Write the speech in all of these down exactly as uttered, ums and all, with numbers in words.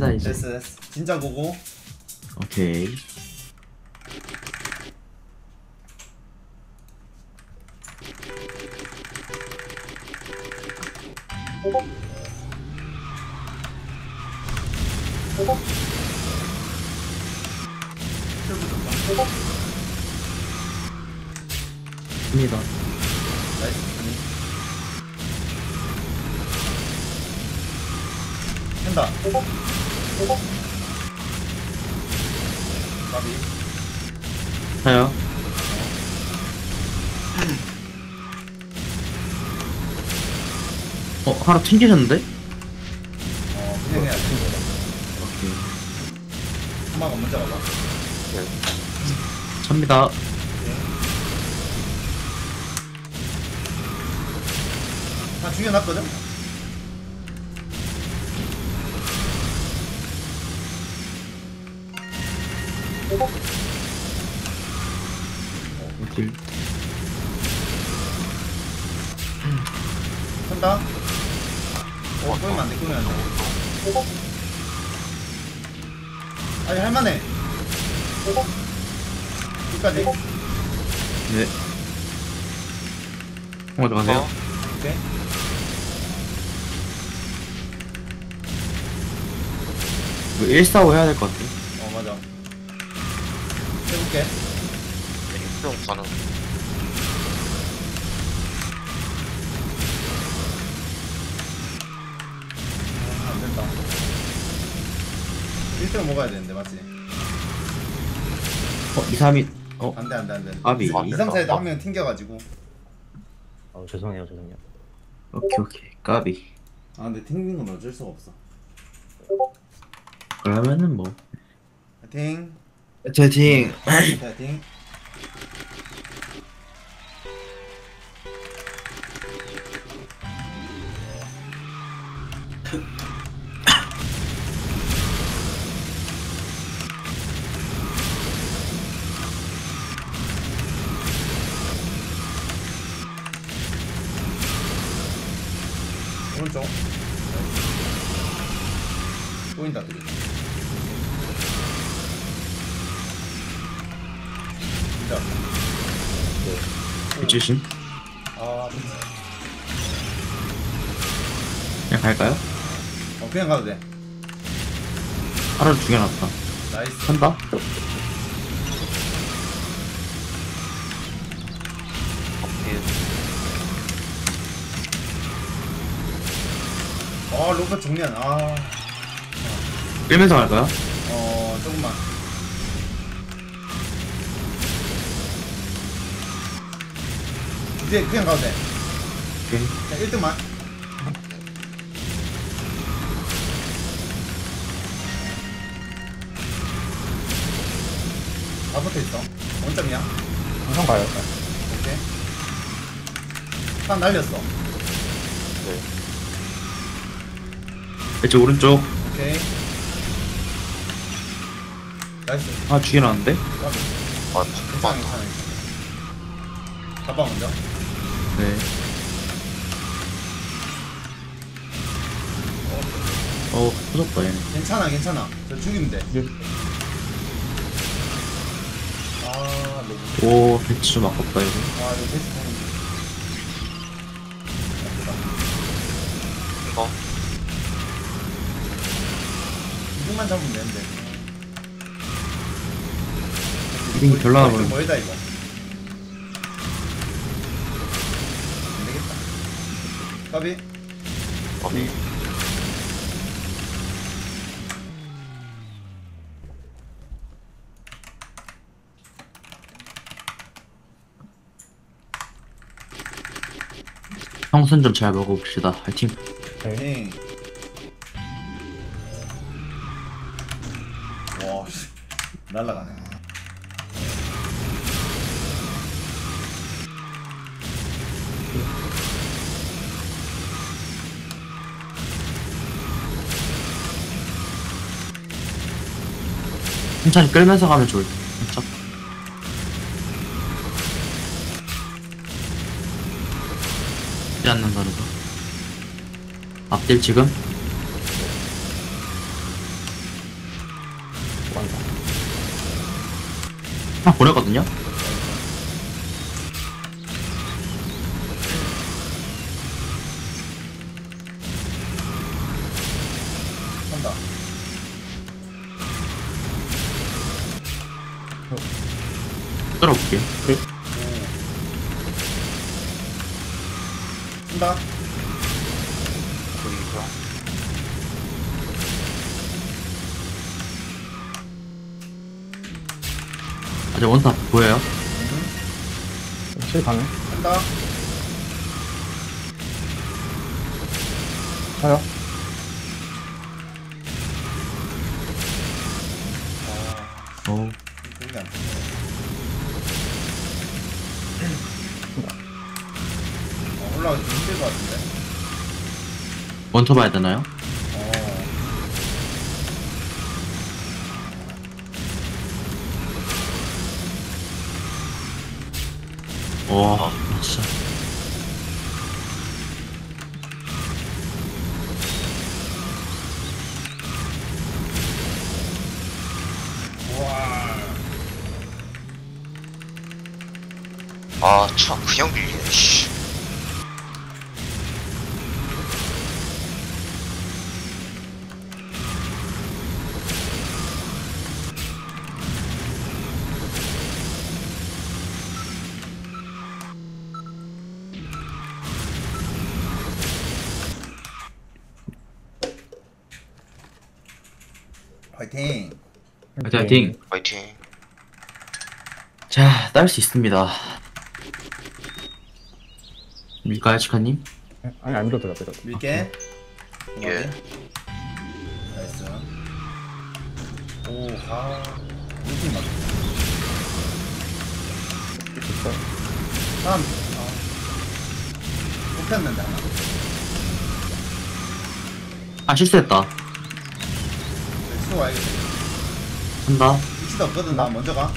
갑시다 이제. 됐어 됐어. 진짜 고고. 오케이. 입니다. 나이스. 아니. 한다. 가비. 자요. 어 하나 튕기셨는데? 어 그냥 해야 돼. 오케이. 한마가 먼저 가봐. 찹니다. 다 죽여놨거든? 딜. 한다. 어, 꼬이면 안 돼, 꼬이면 안 돼. 아니, 할만해. 끝까지. 네. 먼저 가세요. 오케이. 이거 일사오 해야 될 것 같아. 어, 맞아. 해볼게. 뿅 가능. 아, 안 된다. 일 등 먹어야 되는데, 맞지? 어 이, 삼, 이. 어 안 돼, 안 돼, 안 돼. 아비. 이, 삼, 사에다 한 명 튕겨가지고. 어 죄송해요 죄송해요. 오케이 오케이. 까비. 아, 근데 튕긴 건 어쩔 수가 없어. 그러면은 뭐. 파이팅. 채팅. 파이팅. 오른쪽. 보인다, 들이. 진짜. 일주신. 아, 그냥 갈까요? 어, 그냥 가도 돼. 하나를 죽여놨다. 나이스. 한다. 아, 로켓 정면. 아, 끌면서 갈까요? 어, 조금만. 이제 그냥 가도 돼. 오케이. 자, 일 등만. 다 붙어 있어. 원점이야. 항상 가요. 오케이. 한 날렸어. 이쪽 오른쪽. 오케이. 나이스. 아 죽여놨는데? 까비. 아, 괜찮아, 잠깐만. 괜찮아, 괜찮아. 가봐, 먼저. 네. 어 터졌다 얘네. 괜찮아, 괜찮아. 저 죽이면 돼. 아, 너무. 오 배치 좀 아깝다 이거. 아, 이거 베스트 타이밍. 이거. 이등만 잡으면 되는데. 이등이 별로 안 좀 보이네. 멀다, 이거. 안 되겠다. 까비. 어디? 형선 좀 잘 먹어봅시다. 화이팅. 네. 와, 씨. 날라가네. 천천히 끌면서 가면 좋을 듯. 살짝. 지 않는 거는 앞딜 지금. 아, 보냈거든요? 한다. 뚫어볼게요. 쓴다. 보이고요. 아직 원탑 보여요? 칠 가능. 한다. 쳐요. 아, 오. 그게 안 돼. 어, 올라가기 좀 힘들 것 같은데. 원터 봐야 되나요? 어. 와, 진짜. 우와. 아, 차 그냥 밀리네, 씨. 화이팅. 화이팅, 화이팅. 화이팅. 자, 딸 수 있습니다. 밀까요, 치카님? 아니, 안 밀어도 돼, 밀어도. 밀게. 예. 나이스. 오, 아. 느낌 맞다. 됐어요. 다음. 아. 뽑혔는데 하나. 아, 실수했다. 네, 수고 와야겠다. 한다. 위치도 없거든. 나 먼저 가.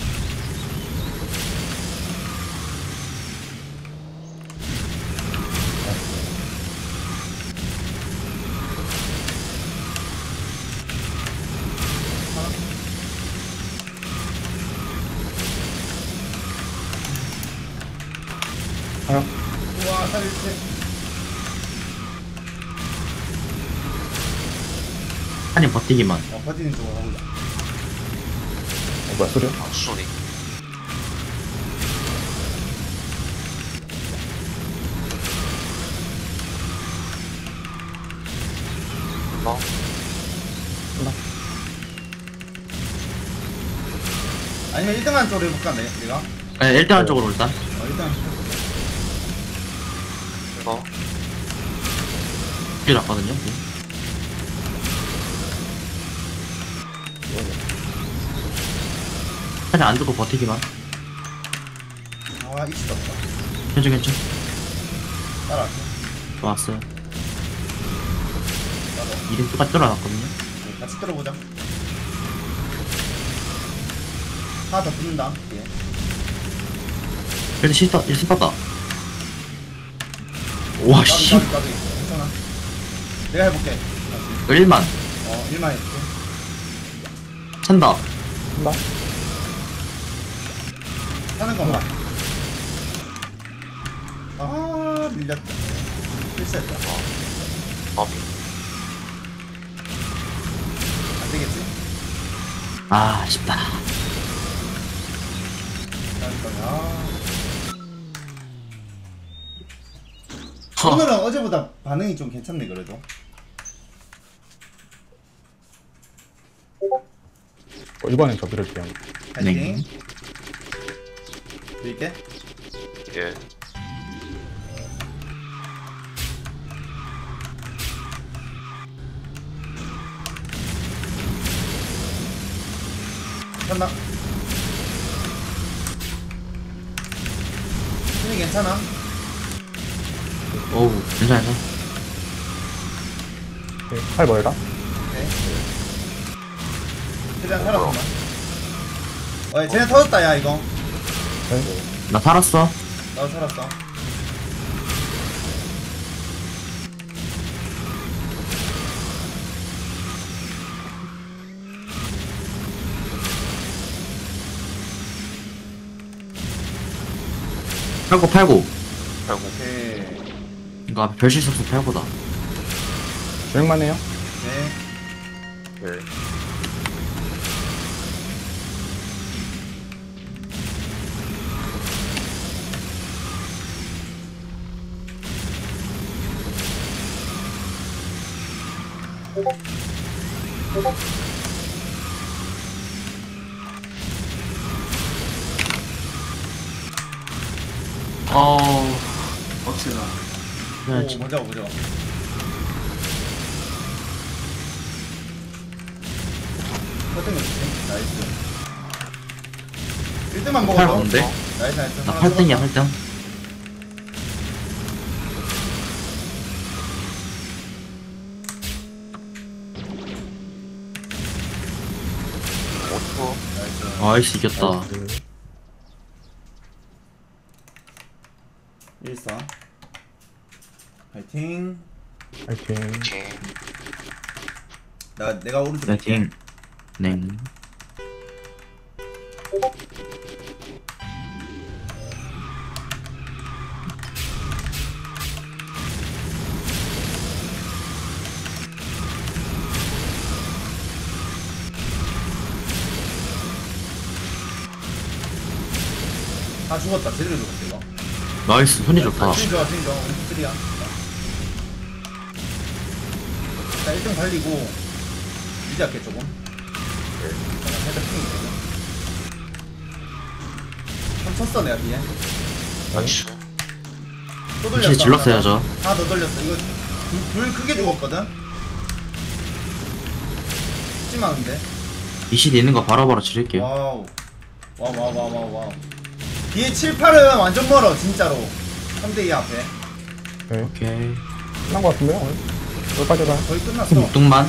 쳐요. 우와, 살려주세요. 한님 버티기만. 어, 버티는 쪽으로 가보자. 어, 뭐야, 소리야? 아, 소리. 뭐? 아니면 일 등한 쪽으로 해볼까, 내, 내가? 네, 일 등 쪽으로 일단. 어, 일단. 이거? 길 났거든요. 그냥 안 죽고 버티기만. 아, 위치도 없다. 괜찮, 괜찮. 따라갈게. 좋았어요. 나도. 이름 똑같이 뚫어놨거든요. 네, 같이 들어보자. 하나 더 붙는다. 예. 그래도 시스터, 일 스쳤다. 와, 까비, 씨. 까비, 까비. 괜찮아. 내가 해볼게. 다시. 일만. 어, 일만 해볼게. 찬다. 한다. 하는 것만. 아, 밀렸다. 실수했다. 밥이. 안 되겠지? 아, 아쉽다. 잠깐만. 아. 허. 오늘은 어제보다 반응이 좀 괜찮네, 그래도. 어, 이번엔 저 밀을게요. 파이팅. 네. 밀게. 예. 간다. 순위 괜찮아? 어우, 괜찮아, 괜찮아. 네, 팔 멀다. 오케이. 최대한 살았구만. 어, 야, 쟤네 터졌다, 야, 이거. 네. 나 살았어. 나도 살았어. 팔고 팔고. 아이고. 오케이. 이거 앞에 별 실수 없어 팔고다. 주행만 해요. 네. 네. 어. 어치다. 그냥 오, 지- 보자, 보자. 어떤 거 좋지? 나이스. 일 등만 팔 먹어도. 먹는데? 나이스, 나이스. 나 하나 팔 등이야 먹었다. 팔 등. 오 초. 나이스. 아이씨 이겼다. 일 사. 파이팅. 파이팅. 팀. 나, 내가 오른쪽. 네 팅. 네. 다 죽었다. 제대로 죽었다, 이거. 나이스 손이 좋다. 아, 진이 좋아, 진이 좋아. 우리 스리야. 자, 일 등 달리고, 유지할게, 조금. 잠깐, 살짝 핑이거든. 한 쳤어, 내가 뒤에. 나이스. 또 혹시 돌렸어. 질렀어야죠. 하나 더 돌렸어. 이거, 불, 불 크게 죽었거든? 쉽지 않은데? 이시드 있는 거 바로바로 지를게요. 와우. 와우, 와우, 와우, 와우, 와우. 뒤에 칠, 팔은 완전 멀어, 진짜로. 삼 대 이 앞에. 네. 오케이. 끝난 것 같은데요, 오늘? 여기까지 가. 거의 끝났어. 묵뚱만.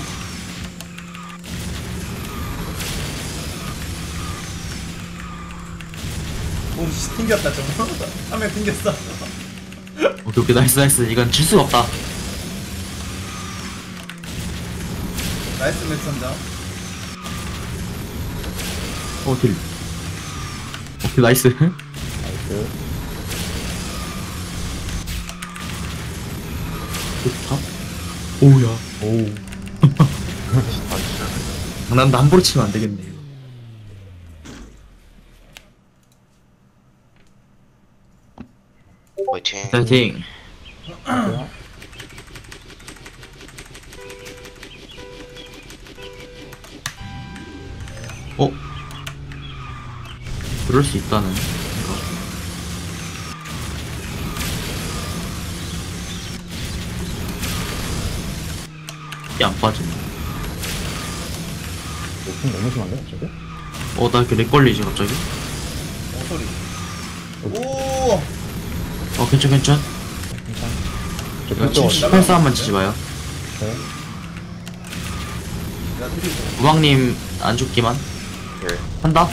오, 씨, 튕겼다, 좀. 한 명 튕겼어. 오케이 오케이 나이스 나이스. 이건 질 수가 없다. 나이스 매치 선장. 어 딜. 오케이 나이스. 나이스. 좋다. 오우야. 오우. 나이스. 장난도 함부로 치면 안 되겠네. 이거. 화이팅. 파이팅. 좋아요. 어? 그럴 수 있다는. 이게 안 빠지네. 욕심 너무 심한데, 갑자기? 어, 나 이렇게 렉 걸리지, 갑자기? 오, 소리. 오! 어, 괜찮, 괜찮. 괜찮아. 저 이거 그쪽 칠십팔 싸움만 치지 마요. 네. 야, 드리고. 우방님 안 죽기만. 예. 한다?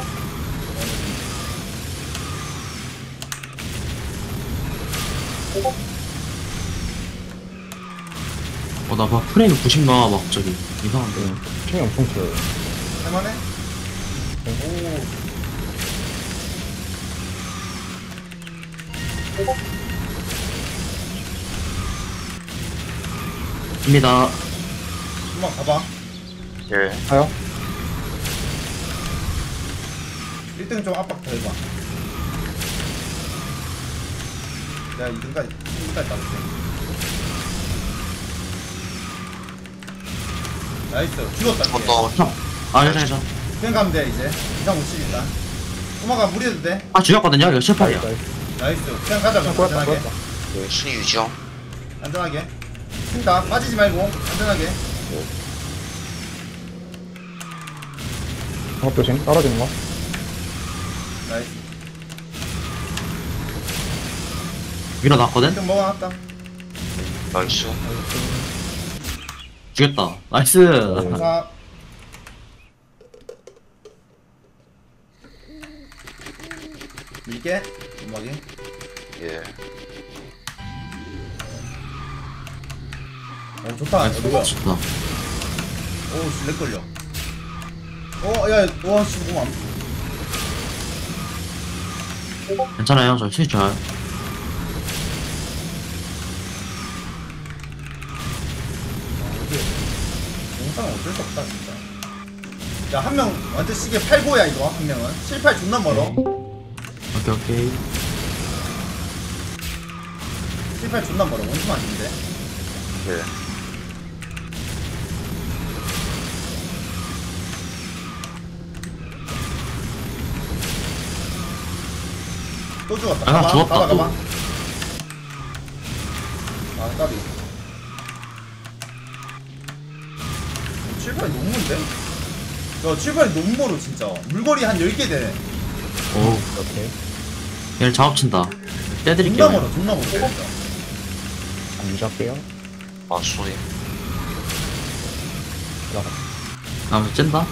어, 나 막 프레임 구십 나와, 막 갑자기. 이상한데. 층이 엄청 길어요. 할만해? 오. 입니다. 한번 가봐. 예. 가요? 일 등 좀 압박 더 해봐. 내가 이 등까지, 이 등까지 따볼게. 나이스. 죽었다. 한 번 뒤에. 더. 탑. 아, 괜찮아, 괜찮아. 그냥 가면 돼, 이제. 이상 못 치겠다. 꼬마가 무리해도 돼. 아, 죽였거든요? 이거 실패야. 나이스. 나이스. 그냥 가자, 그럼. 꼬였다, 안전하게. 꼬였다. 예. 순위 유지형. 안전하게. 튄다. 빠지지 말고. 안전하게. 작업 조심, 떨어지는 거. 나이스. 밀어놨거든? 좀 먹어놨다. 나이스. 죽였다. 나이스. 자. 밀게. 음악이. 예. 오, 좋다. 야, 누구야? 좋다. 오, 씨, 렉 걸려. 어, 야, 와, 씨, 뭐 안. 괜찮아요. 저 스위치 좋아요. 영상은 어쩔 수 없다 진짜. 야 한 명 완전 시계 팔고야 이거 한 명은 칠팔 존나 멀어. 오케이 오케이. 칠팔 존나 멀어. 원투 맞는데. 네. 또 죽었다. 아, 가봐, 죽었다, 가봐, 또. 가봐. 아, 까비. 칠팔이 너무 먼데? 야, 칠팔이 너무 멀어, 진짜. 물거리 한 열 개 돼. 오, 오케이. 얘를 작업친다. 존나 떼드릴게요. 멀어, 존나 멀어, 진짜. 안 유지할게요. 아, 쏘리. 들어가. 나면서 찐다.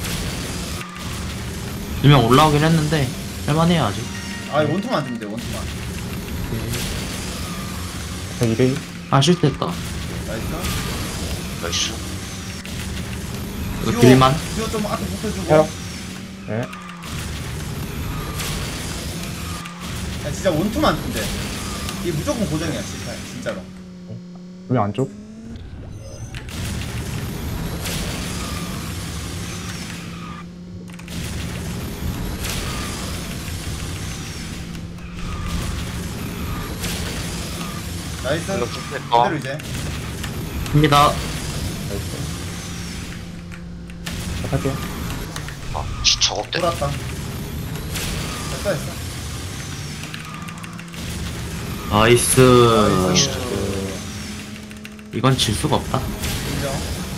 일명 올라오긴 했는데 할만해요 아직. 아, 이거 원투만 주면 돼, 원투만. 자, 이 대이. 아 실패했다. 나이스. 나이스. 이거 딜만. 듀오 좀 앞에 붙어주고. 해요. 네. 야, 진짜 원투만 주면 돼. 이게 무조건 고정이야, 칠팔. 진짜로. 두명 안쪽. 나이스. 이거 좀 그대로 이제. 합니다. 나이스. 시작할게요. 아, 지 작업대. 돌았다. 됐어, 됐어. 나이스. 나이스. 이건 질 수가 없다. 인정.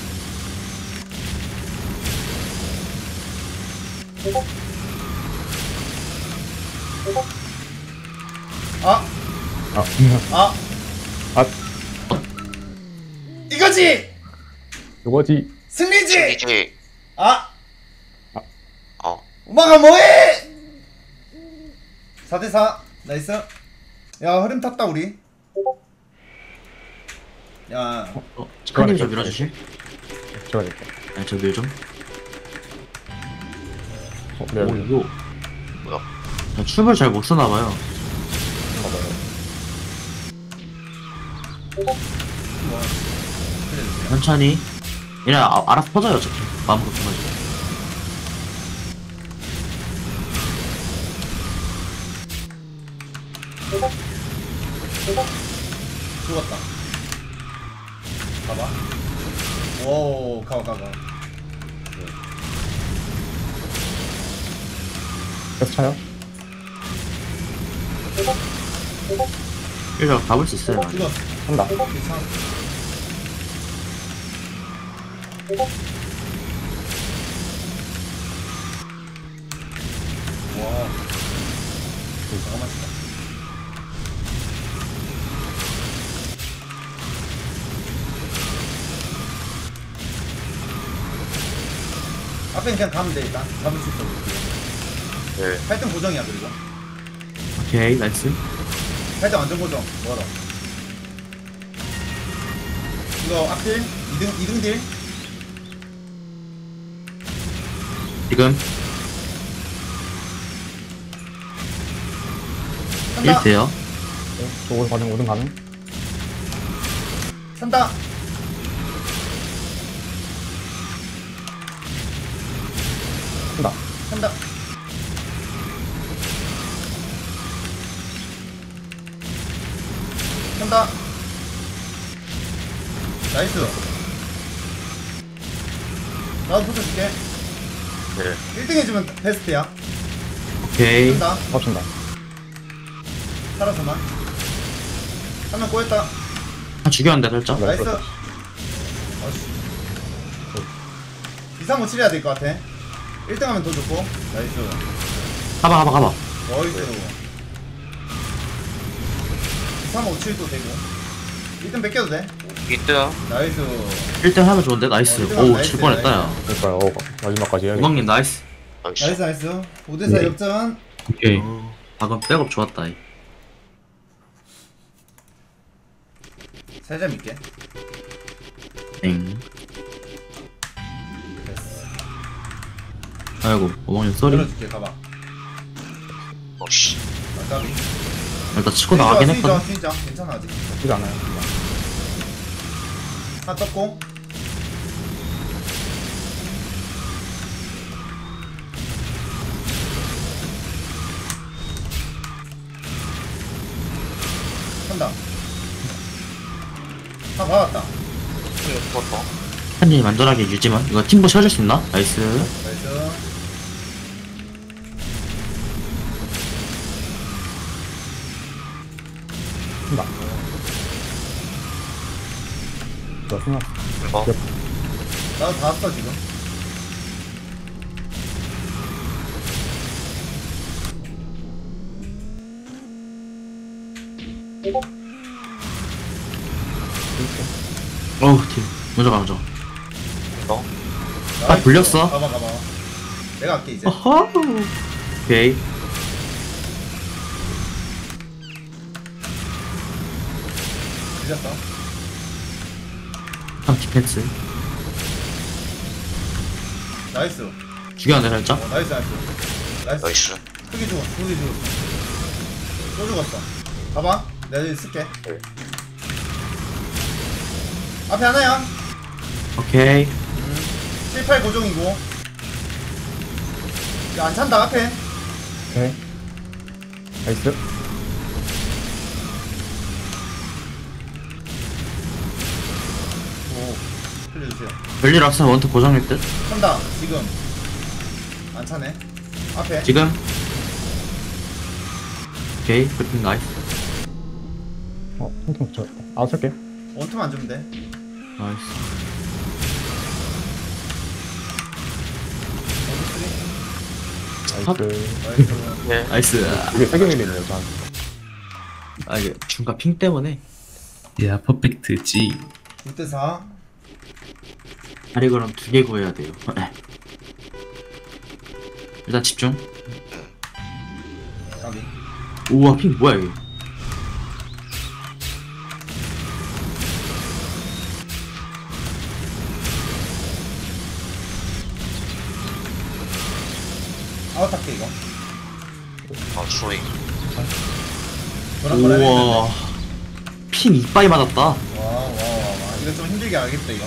아, 아, 아, 아, 이거지! 요거지. 승리지! 이제, 아, 어, 엄마가 뭐해! 사 대 사. 나이스. 야, 흐름 탔다, 우리. 야, 어, 치카님 좀 밀어주실? 제가 될게요. 네, 저 밀 좀. 어, 오, 네, 이거. 뭐야. 나 춤을 잘 못 쓰나봐요. 봐봐요. 뭐. 그래주세요. 천천히. 얘네 아, 알아서 퍼져요, 어차피. 마음으로 퍼가지고. 죽었다. 가봐. 오, 가봐, 가봐. 계속 차요. 일절 가볼 수 있어요. 아직. 죽었어. 한다. 괜찮아. 와. 잠깐만 진짜. 앞에 그냥 가면 돼 일단. 잡을 수 있어. 네. 팔 등 고정이야 그리고. 오케이, 나이스. 팔 등 완전 고정. 멀어. 이거 앞딜 이 등 이 등 딜. 지금 산다. 일 대요. 네, 저거 가능, 오등 가능. 산다. 한다. 산다. 산다. 나이스. 나도 붙어줄게. 네. 일 등 해주면 베스트야. 오케이. 산다. 맞춘다. 살아서만. 한 명 꼬였다. 아, 죽였는데, 살짝. 네. 나이스. 그렇다. 어씨. 이삼오칠 해야 될 것 같아. 일 등 하면 더 좋고. 나이스. 가봐, 가봐, 가봐. 나이스. 이삼오칠도 되고. 일 등 뺏겨도 돼. 이 등. 나이스. 일 등 하면 좋은데, 나이스. 어, 일 등 하면 오, 나이스, 질 뻔했다, 야. 그러니까요. 어, 마지막까지 해야겠다. 우광님, 나이스. 나이스. 나이스 나이스. 오 대 사 네. 역전. 오케이. 방금 백업 좋았다, 이. 살짝 믿게. 땡. 아이고, 우광님 쏘리. 열어줄게. 가봐. 어씨. 까비. 일단 치고 나가긴 스위자, 했거든. 스위자, 스위자. 괜찮아 아직. 나쁘지 않아요. 하나 떴고. 한다. 다 받았다. 죽었다. 한님 안전하게 유지만. 이거 팀보 씌워줄 수 있나? 나이스. 나이스. 한다. 저 승아. 이거. 나도 다 왔어 지금. 어우, 팀. 먼저 가, 먼저. 이거. 아, 불렸어? 가봐 가봐. 내가 할게 이제. 어허. 오케이. 불렸어. 한 디펜스. 나이스. 죽여, 내가 살짝. 어, 나이스 나이스. 나이스. 나이스. 크게 죽었어. 크게 죽었어. 또 죽었어. 봐봐. 내가 여기 쓸게. 네. 앞에 하나야. 오케이. 칠, 팔 고정이고. 야, 안 찬다 앞에. 오케이. 나이스. 오. 흘려주세요. 별일 없으면 원투 고정일 듯. 찬다. 지금. 안 차네. 앞에. 지금. 오케이. 그렇게 나이스. 어, 통통 저. 아, 쓸게. 원투만 주면 돼. 나이스. 원투 쓰리. 나이스. 나이스. 네. 나이스. 이게 세개 밀리네요, 저한테. 아, 이게 중간 핑 때문에. 야, 퍼펙트 G. 구 대 사. 다리 그럼 두 개 구해야 돼요. 일단 집중. 까비. 우와, 핑 뭐야, 이게. 아웃할게 이거. 아, 수위. 보라 보라 우와. 핑 이빠이 맞았다. 와와와 이거 좀 힘들게 알겠다 이거.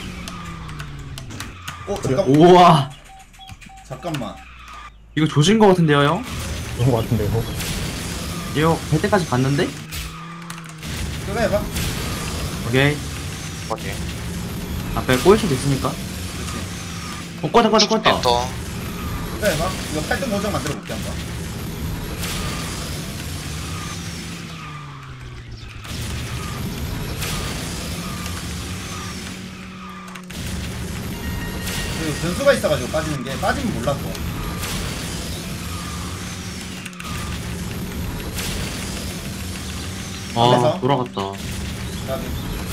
어 잠깐 우와. 잠깐만. 이거 조진 거 같은데요, 형? 그런 거 같은데, 이거. 이거 갈 때까지 갔는데? 그거 해봐. 오케이. 어디? 앞에 꼬일 수도 있으니까. 그렇지. 어, 꺼다, 꺼다, 꺼다. 또. 그거 해봐. 이거 팔 등 고정 만들어 볼게 한번. 그 변수가 있어가지고 빠지는 게 빠지면 몰라 또. 아, 그래서? 돌아갔다. 까비.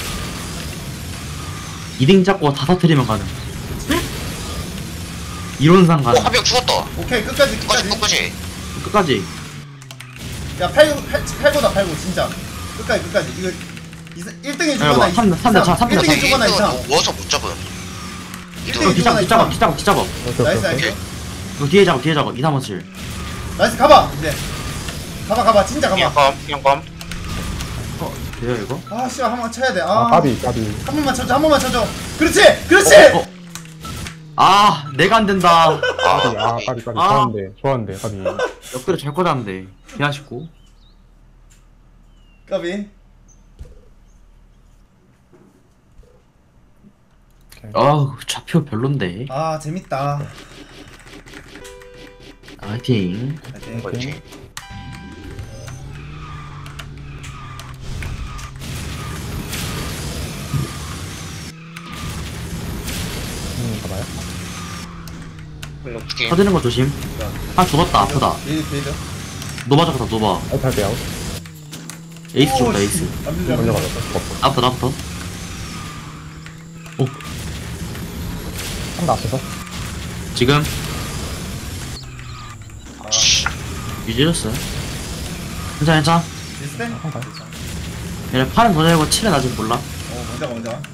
이 등 잡고 다 터트리면 가능. 이론상 오, 가능. 한 명 죽었다. 오케이 끝까지 끝까지, 끝까지. 끝까지. 끝까지. 야 팔, 팔, 팔고다 팔고 진짜. 끝까지 끝까지. 이거 일 등에 야, 주거나 봐. 삼- 삼 대 차, 삼 대 일 등에 차. 주거나 이상. 워서 못 잡음. 일 이거 등에 뒤잡아, 주거나 뒤잡아, 이상. 뒤잡아, 뒤잡아. 오케이, 오케이, 나이스 오케이. 나이스. 이거 뒤에 잡아, 뒤에 잡아. 이, 삼, 오, 칠. 나이스 가봐 이제. 가봐 가봐 진짜 가봐. 그냥 그냥 감. 어, 돼요, 이거? 아 씨발 한 번 쳐야 돼. 아, 아, 까비, 까비. 한 번만 쳐줘 한 번만 쳐줘. 그렇지 그렇지. 어, 어. 아, 내가 안 된다. 까비, 아, 아, 까비, 까비. 아. 좋았는데, 좋았는데, 까비. 옆구리 잘 꽂았는데. 개아쉽고. 까비. 아우, 좌표 별론데. 아 재밌다. 화이팅. 파이팅. 뭐지? 음, 가봐요. 이렇게. 터지는 거 조심. 아, 죽었다. 아프다. 게이드 게이드. 노바 잡았다, 노바. 아웃 할게요, 아웃. 에이스 죽었다, 에이스. 남들 먼저 남들. 가자, 버프. 나부터, 나부터. 오, 한다, 앞에서. 지금 아 유지했어요. 괜찮아, 괜찮아. 비슷해? 아, 가요. 괜찮아. 얘네 팔은 더 잘고 칠은 아직 몰라. 어 먼저 가 먼저 가.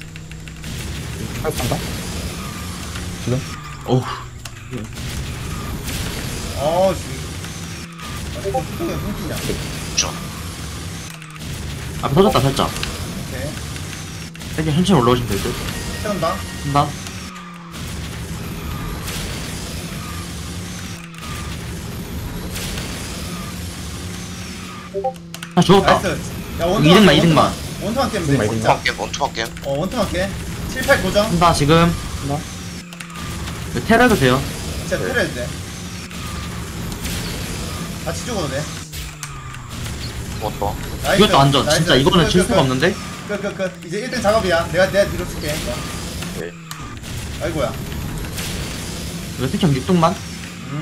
팔 한다? 지금? 어우, 어 씨. 뚱뚱이 끊기냐? 저. 앞에 터졌다 살짝. 오케이. 땡겨 천천히 올라오시면 될 듯. 태운다. 한다. 아 죽었다. 나이스. 야 원투만 이등만, 깨, 이등만. 원투만 깨면 돼. 이등만, 진짜. 원투만 게임 원투만 게임. 어 원투만 깨. 칠, 팔 고정. 한다 지금. 나? 이거 테러도 돼요. 진짜 때려야 돼. 같이 죽어도 돼. 원투. 나이스. 이것도 안전. 나이스. 진짜 이거는 끝, 질 끝, 수가 끝. 없는데. 끝, 끝, 끝. 이제 일 등 작업이야. 내가, 내가 뒤로 쓸게. 이거. 네. 아이고야. 이거 특형 육 등만. 응.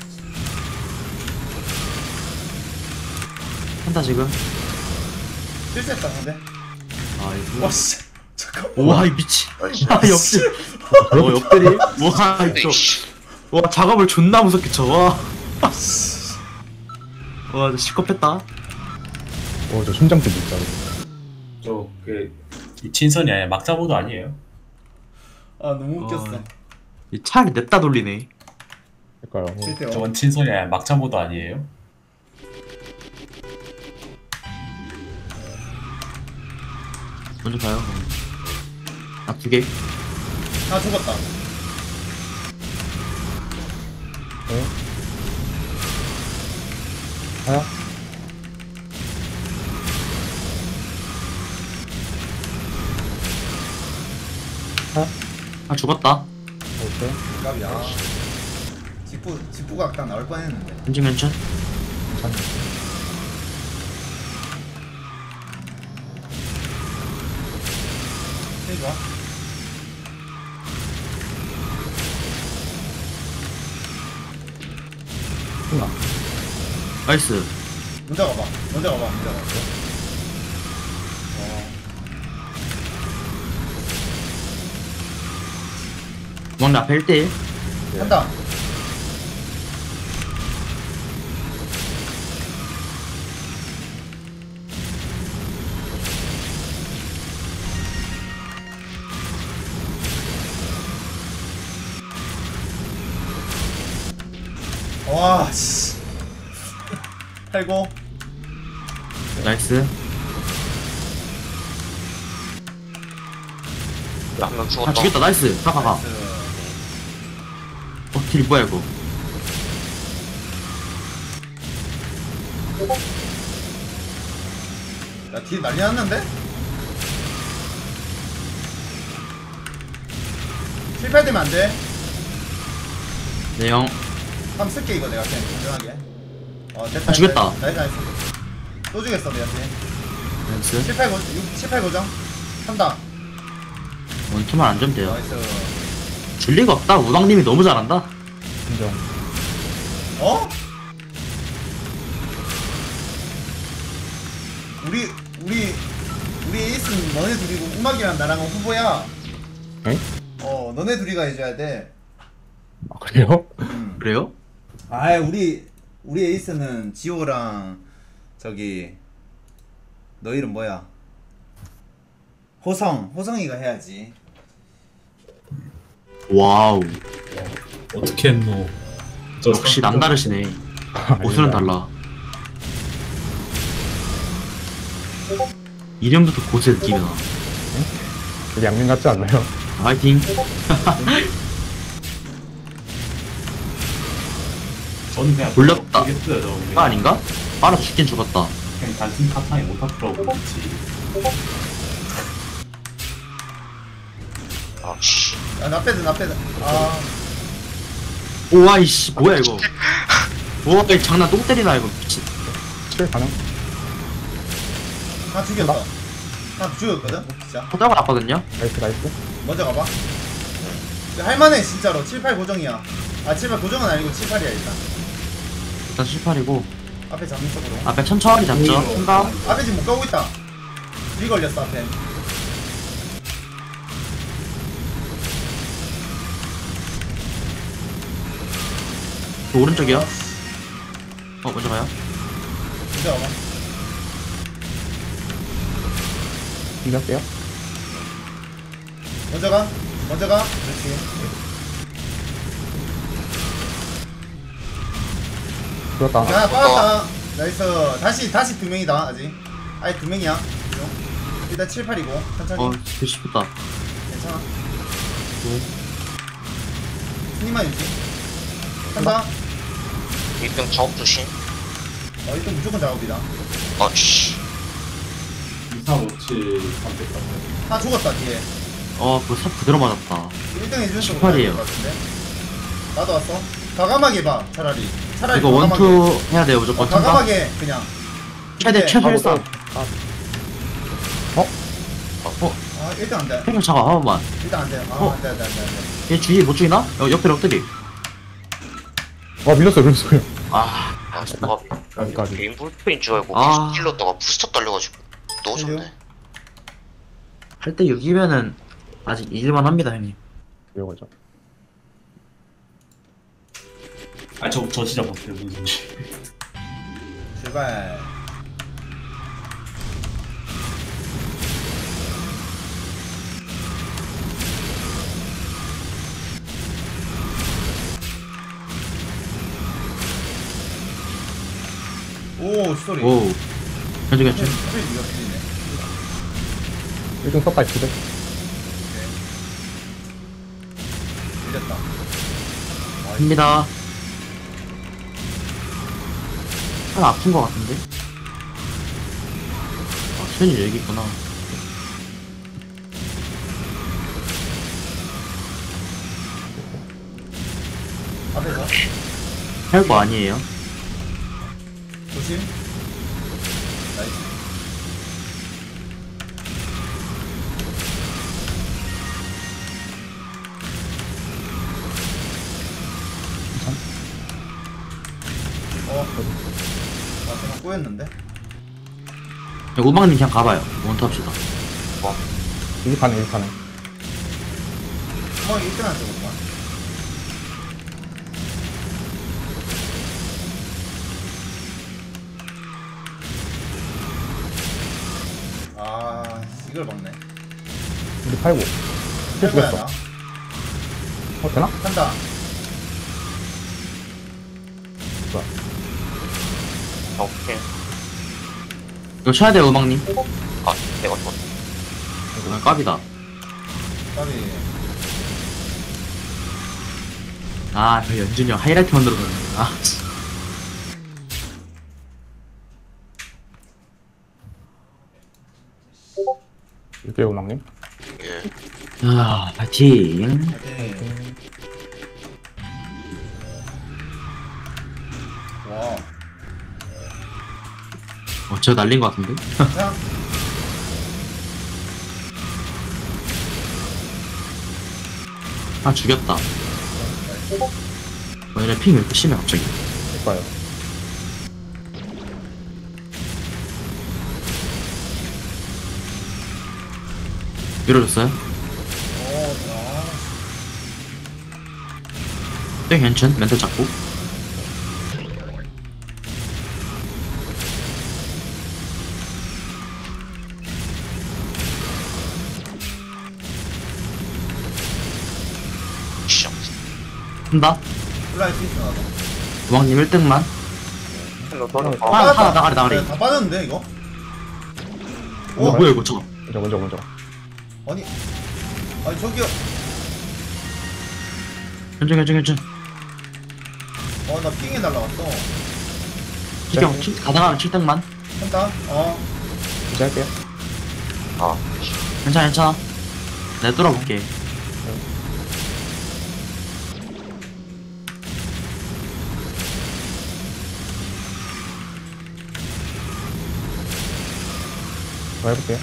한다 지금. 실수했다, 근데. 아 이거. 와, 씨. 잠깐만. 와 이 미치. 나이스. 아 역시. 어 옆들이. 와 이거. 에이씨. 와 작업을 존나 무섭게 쳐. 와. 와 진짜 시겁했다. 어, 저 심장 좀 진짜로. 저그 친선이 아니라 막자보도 아니에요? 아, 너무 웃겼어. 어. 이 차를 냅다 돌리네. 그러니까요. 어, 칠 대 오. 저건 친선이 아니라 막자보도 아니에요? 먼저 가요. 아 두 개. 아, 죽었다. 네. 하나? 하나? 아 죽었다. 오케이. 갑이야. 직부, 직부가 딱 나올 뻔 했는데. 괜찮 괜찮. 괜찮네. 되게 좋아. 하나. 나이스. 먼저 가봐. 먼저 가봐. 먼저 가봐. 어. 왕래 앞에 일 대일. 한다. 와, 씨. 팔고. 나이스. 한명 아 죽었다. 죽였다. 나이스. 가 가 가. 나이스. 어 딜이 뭐야 이거. 야, 뒤 난리 났는데? 실패되면 안 돼. 네 형. 한번 쓸게, 이거 내가 그냥 안전하게. 어, 됐다. 아, 죽였다. 나이스, 나이스. 또 죽였어, 내가 그냥. 나이스. 칠, 팔 고, 육, 칠, 팔 고정. 한다. 원투만 안 좀 돼요. 나이스. 줄 리가 없다. 우당님이 너무 잘한다. 인정. 어? 우리, 우리, 우리 에이스는 너네 둘이고, 음악이랑 나랑은 후보야. 엥? 어, 너네 둘이가 해줘야 돼. 아, 그래요? 음. 그래요? 아, 우리 우리 에이스는 지호랑 저기 너 이름 뭐야? 호성, 호성이가 해야지. 와우. 어떻게 했노? 저 역시 남다르시네. 모습은 달라. 이름부터 고수의 느낌이 나. 되게 양면 같지 않나요? 화이팅. 저는 그냥 돌렸다. 모르겠어요. 저 그냥. 아 아닌가? 빨아서 죽긴 죽었다. 그냥 단순 타타이 못하더라고 그렇지. 아 씨. 야, 나 빼드, 나 빼드. 아, 오와 이씨 뭐야 이거. 우와 이 장난 똥 때리나 이거 미친. 칠 가능? 하나 죽였어. 하나 죽였거든. 진짜. 포장을 났거든요. 나이스, 나이스. 먼저 가봐. 할만해 진짜로. 칠, 팔 고정이야. 아, 칠, 팔 고정은 아니고 칠, 팔이야 일단. 일단 칠팔이고 앞에 잡는 쪽으로. 앞에 천천히 잡죠. 한다. 앞에 지금 못 가고 있다. 뒤 걸렸어 앞에. 그 오른쪽이요. 어 먼저 가요. 먼저 가봐. 이겼게요. 먼저 가. 먼저 가. 그렇지. 죽었다. 야 빠졌다. 나이스. 다시 다시 두 명이다 아직. 아니 두 명이야. 일단 칠, 팔이고 천천히. 어 되고 싶다. 괜찮아. 네. 스님만 유지. 한다. 일등 작업 조심. 어 일단 무조건 작업이다. 아씨. 이삼오칠 삼백 같아. 아 죽었다 뒤에. 어 그거 삽 그대로 맞았다. 일 등 해주는 십팔이에요. 것 같은데. 나도 왔어. 과감하게 봐 차라리. 차라리 이거 과감하게. 원투 해야 돼요 무조건. 어, 과감하게 그냥. 최대 근데- 최일상. 아 일단 안 돼. 해결 차가 한 번만. 일단 안 돼. 아 어? 안 돼, 안 돼, 안 돼, 안 돼. 얘 주위 못 죽이나? 어, 옆에 럭들이. 아, 밀렸어요, 밀렸어요. 아 아, 너가 여기까지. 개인 불펜인 줄 알고 아. 찔렀다가 부스터 딸려가지고 넣어줬네. 팔 대 육이면은 아직 이길만 합니다 형님. 이거죠. 아저 저 진짜 못해요 무슨 소리. 출발. 오 스토리. 오. 괜찮 괜찮. 스토리 니가 틀리네. 일 등 썼다, 이제. 밀렸다. 합니다. 하나 아픈 거 같은데? 아, 수현이 여기 있구나. 앞에서 할 거 아니에요? 조심. 나이스. 어. 아, 그냥 꼬였는데? 야, 우방님 그냥 가봐요. 원투 합시다. 일 판에, 일 판에. 어, 일 등 안 찍었구만. 아, 이걸 먹네. 우리 팔고. 또 해봐야 죽였어. 나. 어, 되나? 한다. 오케이. 이거 쳐야 돼요, 우방님. 아, 내가 죽었다. 아, 깝이다. 까비. 아, 저 연준이 형 하이라이트 만들어놨네. 아, 육개월 음악님. 예. 아, 파이팅. 파이팅. 와. 어, 저 날린 거 같은데? 자. 아, 죽였다. 어, 얘네 핑 왜 이렇게 심해, 갑자기. 볼까요? 밀어줬어요? 어, 아. 땡 괜찮? 멘탈 잡고. 씨. 한다? 플라이 스위스 나도. 우방님 일 등만. 너 너는 어, 하나, 빠졌다. 하나 나가리, 나가리. 네, 다 빠졌는데, 이거? 어, 뭐야, 이거, 저거. 먼저, 먼저, 먼저. 아니. 아니, 저기요. 괜찮, 괜찮, 괜찮. 어, 나 핑에 날라갔어. 기경, 가능하면 칠 등만. 한다. 어. 이제 할게요. 아, 괜찮아, 괜찮아. 내가 뚫어볼게. 더 해볼게요.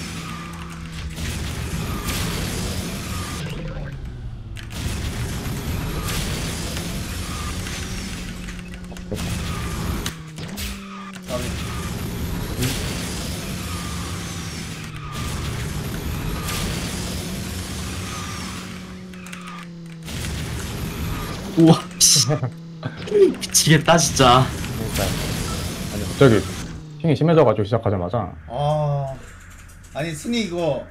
까비. 우와, 씨. 미치겠다, 진짜. 그러니까. 아니, 갑자기 핑이 심해져가지고 시작하자마자. 아. 아니, 순위 이거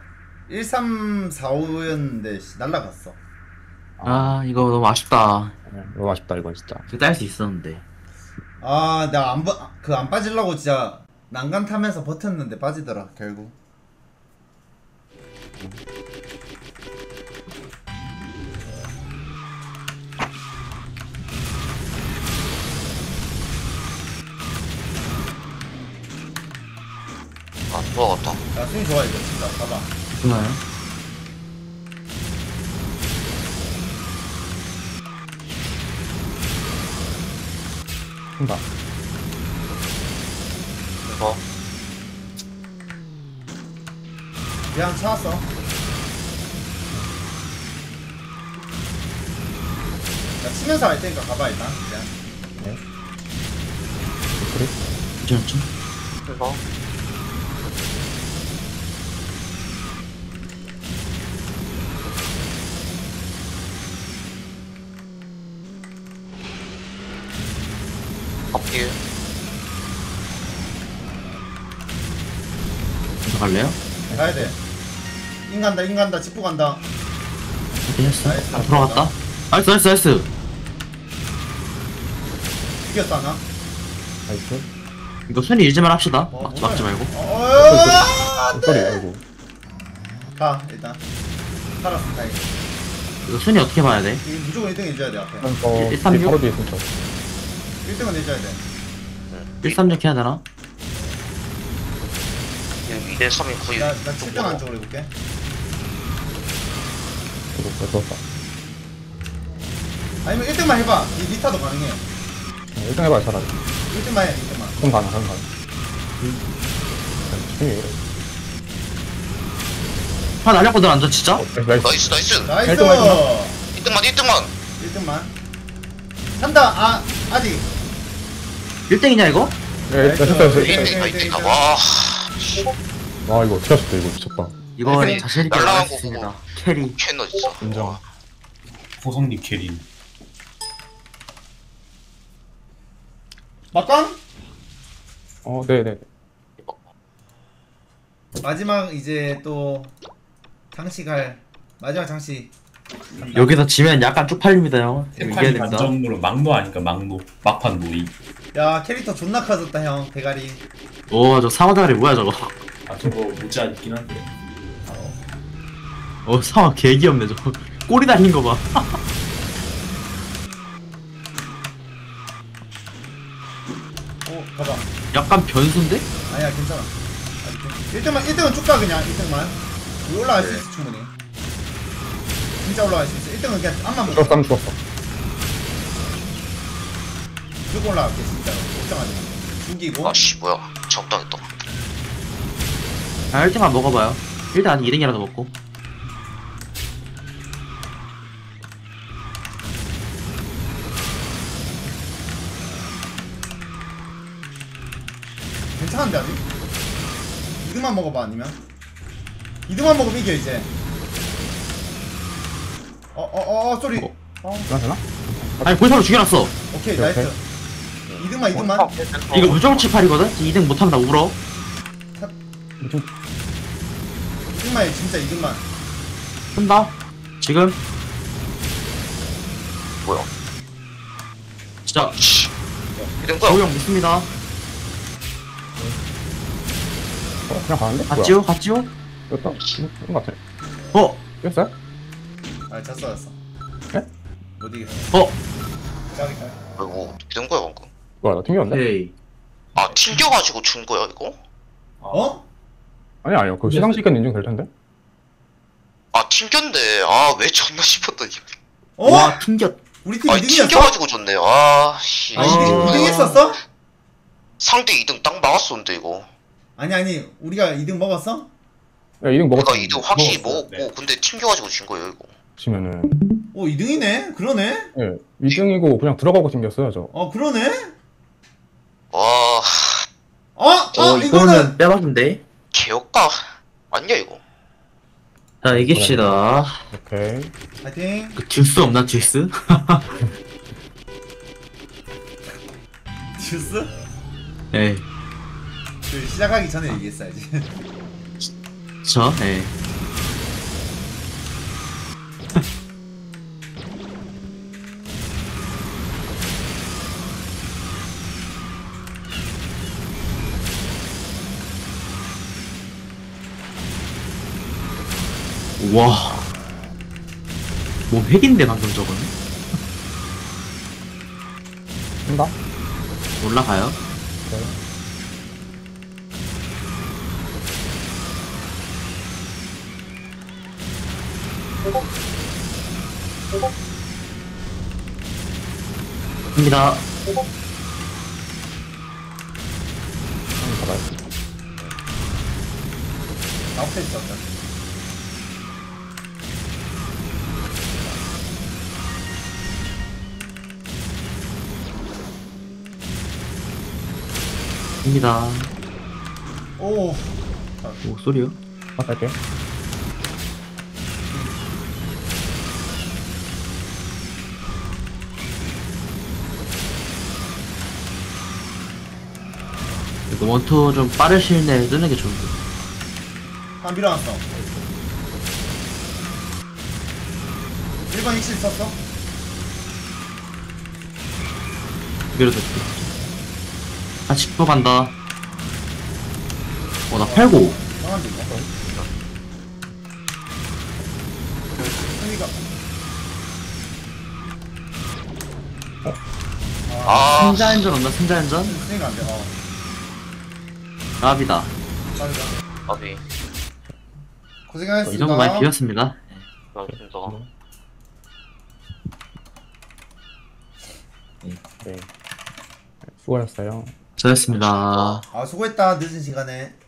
일삼사오였는데 날라갔어. 아, 이거 너무 아쉽다. 네, 너무 아쉽다, 이거 진짜. 그때 할 수 있었는데. 아, 나 안 그 안 빠지려고 진짜 난간 타면서 버텼는데 빠지더라 결국. 아 좋아갔다. 야, 스윙 좋아 이거 진짜. 봐봐. 그나요? 한다. 어? 그냥 찾았어. 야, 치면서 할 테니까 가봐 일단. 그냥. 그래? 괜찮죠? 이거? 앞뒤. 먼저 갈래요? 가야 돼. 인 간다, 인 간다, 직구 간다. 이렇게 했어. 나이스. 아, 돌아갔다. 나이스, 나이스, 나이스. 이겼어 하나. 나이스. 이거 순위 유지만 합시다. 어, 막지, 막지 말고. 어, 어, 어, 안 소리, 돼. 아이고. 가 일단. 살았어 다행히. 이거 순위 어떻게 봐야 돼? 이거 무조건 일 등 해줘야 돼 앞에. 어, 일, 삼, 육? 바로 뒤에 있으면 쳐. 일 등은 해줘야 돼. 일, 삼 육 해야 되나? 이 대 삼이 거의. 나, 나 칠 등 안쪽으로 해볼게. 저도, 잘 들었다. 아니면 일 등만 해봐. 이 리타도 가능해. 일 등 해봐야 차라리. 일 등만 해, 일 등만. 그럼 가능, 그럼 가능. 집중해, 이래. 하나 날렸거든, 완전 진짜? 어, 나이스. 나이스 나이스. 나이스! 일 등만, 일 일 등만 일 등만. 일 등만. 한다, 아, 아직. 일 등이냐, 이거? 네, 나이스. 됐어, 됐어, 일 됐어. 등. 일 등, 아, 일 등. 와. 와, 이거 어떻게 하셨다, 이거 미쳤다. 이건 나이스. 자신있게 날라간 나왔습니다. 캐리. 캔너 진짜. 인정. 호성님 캐리. 막강? 어, 네네. 마지막 이제 또 장식할 마지막 장식. 간다. 여기서 지면 약간 쪽팔립니다, 형. 이겨야 세판이 됩니다. 반전으로 막노 아니까 막노. 막판 노이. 야, 캐릭터 존나 커졌다 형 대가리. 오, 저 상어다리 뭐야, 저거. 아 저거 못지 않긴 한데. 어, 상어 개 귀엽네, 저거. 꼬리 달린 거 봐. 오, 가봐. 약간 변수인데? 아니야 괜찮아. 아직 괜찮아. 일 등만 일 등은 쭉 가 그냥 일 등만. 우리 올라갈 수 있어 충분히. 진짜 올라갈 수 있어. 일 등은 그냥 앞만 보고 죽었어, 안 죽었어. 무조건 올라갈게 진짜로. 걱정하지 마. 죽이고. 아씨 뭐야. 적당했다. 아, 일 등만 먹어봐요. 일 등 아니 이 등이라도 먹고. 괜찮은데 아직? 이 등만 먹어봐 아니면? 이 등만 먹으면 이겨 이제. 어어어 어, 쏘리. 어. 어. 되나, 되나? 아니, 골사로 죽여놨어. 오케이 오케이, 나이스. 이 등만 이 등만. 이거 무조건 칠팔이거든? 이 등 못한다, 울어. 좀, 이 등만 해 진짜 이 등만. 쓴다. 지금. 뭐야. 진짜, 이런 거야. 조우 형 믿습니다. 어, 그냥 가는데? 갔지요? 갔지요? 이겼다. 이긴 것 같아. 어, 이겼어요? 아 졌어 졌어. 네? 못 이겼어. 어. 짜리. 아이고 이런 거야 방금. 뭐야, 나 튕겼는데? 오케이. 아 튕겨가지고 준 거야 이거? 어? 아니, 아니요. 그 시상식은 인증될 텐데? 아 튕겼네. 아 왜 졌나 싶었더니. 어? 와, 튕겼. 우리 팀 아 이 등이었어? 튕겨가지고 졌네. 아씨. 아 이 등 이 등 했었어? 상대 이 등 딱 막았었는데 이거. 아니 아니 우리가 이 등 먹었어? 야, 이 등 먹었어. 내가 이 등 확실히 먹었어요. 먹었고 네. 근데 튕겨가지고 진 거예요 이거. 치면은. 오 이 등이네? 그러네? 예. 이 등이고 그냥 들어가고 생겼어요, 저. 어 그러네? 와 어? 어, 어, 이거는 이거는 빼박인데. 개혁가 아니야 이거. 자, 이깁시다. 오케이. 파이팅. 그 듀스 없나, 듀스? 듀스? 예. 그 시작하기 전에 얘기했어야지. 저, 예. 와. 뭐 핵인데 방금 저건? 쓴다? 올라가요? 네. 갑니다. 한번 잡아요. 나부터 있었다. 갑니다. 오. 오, 소리요? 아, 갈게요. 이거 원투 좀 빠르실 때 뜨는 게 좋은데. 한 밀어놨어. 일 번 익실 썼어? 밀어도 돼. 아, 직도 간다. 어, 나 팔고. 상한데 이거? 흥미가. 아, 승자연전 없나? 승자연전? 흥미가 안 돼. 어. 갑이다. 빠르다. 아비. 고생하셨습니다. 이 정도 많이 비웠습니다. 고맙습니다. 네. 수고하셨어요. 저였습니다. 아 수고했다 늦은 시간에.